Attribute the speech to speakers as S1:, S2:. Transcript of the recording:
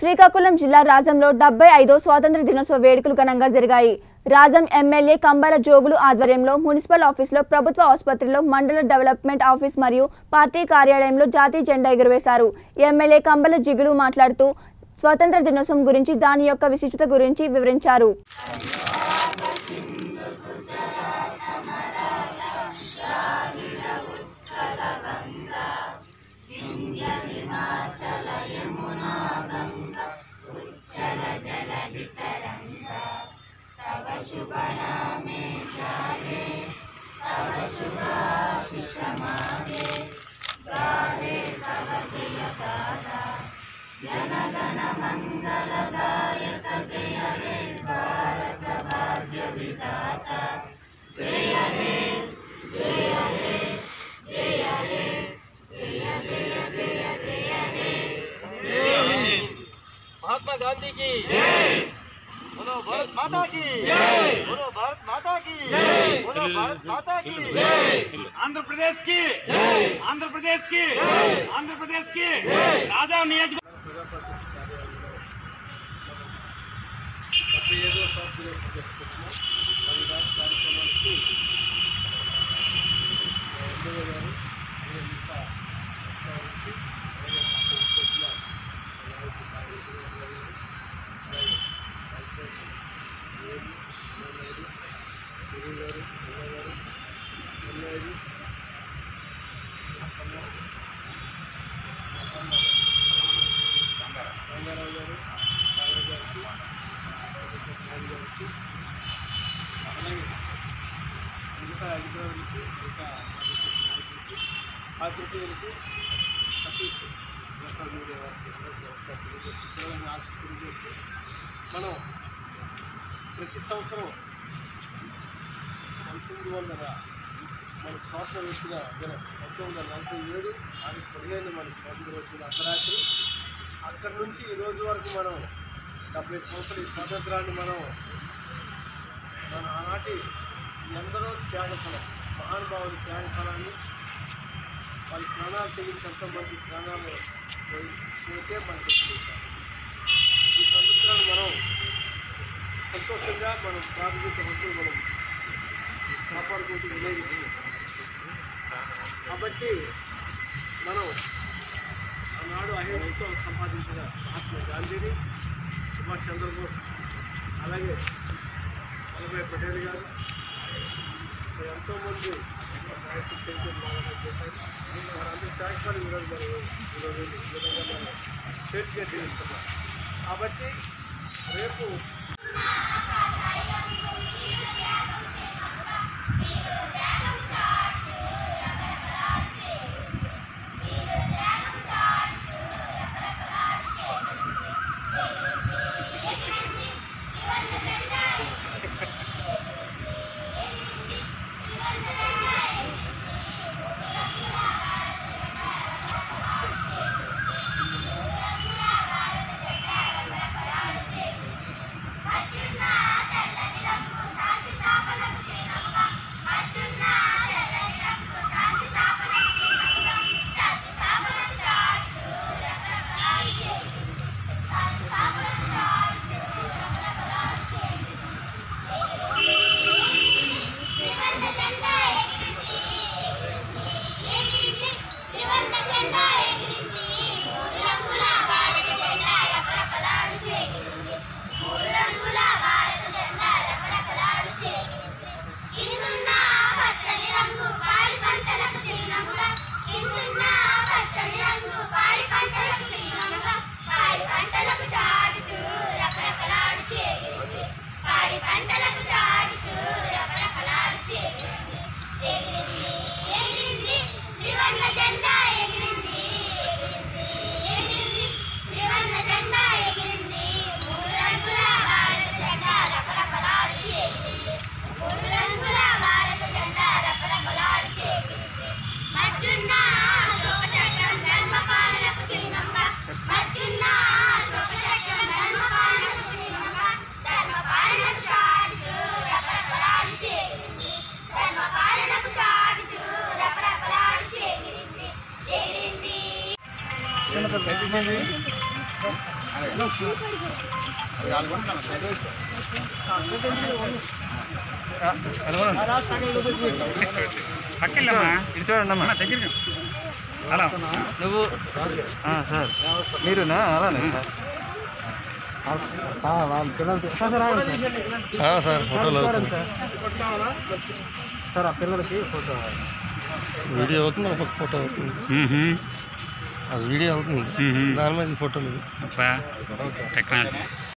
S1: శ్రీకాకుళం జిల్లా రాజంలో 75వ స్వాతంత్ర దినోత్సవ వేడుకలు ఘనంగా జరిగాయి. రాజం ఎమ్మెల్యే కంబర జోగులు ఆధ్వర్యంలో మున్సిపల్ ఆఫీసులో, ప్రభుత్వ ఆసుపత్రిలో, మండల డెవలప్మెంట్ ఆఫీస్ మరియు పార్టీ కార్యాలయంలో జాతీయ జెండా ఎగురవేశారు. ఎమ్మెల్యే కంబల జిగులు మాట్లాడుతూ స్వాతంత్ర దినోత్సవం గురించి, దాని యొక్క విశిష్టత గురించి వివరించారు.
S2: जनगण मंगलदायक जय हे भारत भाग्य विधाता जय हे जय हे जय हे जय जय जय जय हे महात्मा गांधी की जय, बोलो भारत माता की जय, बोलो भारत माता की जय, बोलो भारत माता की जय, आंध्र प्रदेश की जय, आंध्र प्रदेश की जय, आंध्र प्रदेश की जय, राजा नियोजक పాత్రికేయులకు సతీష్ సోషల్ మీడియా వారికి మనం ప్రతి సంవత్సరం 1900 మన స్వాతంత్ర వచ్చిన దినం 1947 ఆగస్టు 15 మన స్వాతంత్ర వచ్చిన అర్ధరాత్రి. అక్కడి నుంచి ఈ రోజు వరకు మనం 70 సంవత్సరాల ఈ స్వాతంత్రాన్ని మనం మన ఆనాటి ఎందరో త్యాగఫలం, మహానుభావుల త్యాగఫలాన్ని, వాళ్ళ ప్రాణాలు తెగించేంతమంది ప్రాణాలు పోతే మనకు చేశారు. ఈ సంవత్సరాలు మనం సంతోషంగా మనం ప్రాథమిక హక్కులు మనం కాపాడుకుంటూ వినియోగించాం. కాబట్టి మనం ఆనాడు అహింసతో సంపాదించిన మహాత్మా గాంధీని, సుభాష్ చంద్రబోస్, అలాగే వల్లభాయ్ పటేల్ గారు ఎంతోమంది నాయకులు చేశారు. వారందరూ త్యాగపడి ఈరోజు మనం ఈ విధంగా మనం చేతిగా జీవిస్తున్నాం. కాబట్టి రేపు
S3: పక్కమ్మా ఇది చూడండి దగ్గర అలా నువ్వు సార్ మీరునా అలానే సార్ ఫోటోలు సార్ ఆ పిల్లలకి ఫోటో వీడియో అవుతుంది ఒక ఫోటో అవుతుంది అది వీడియో అవుతుంది దాని మీద ఫోటోలు టెక్నాలజీ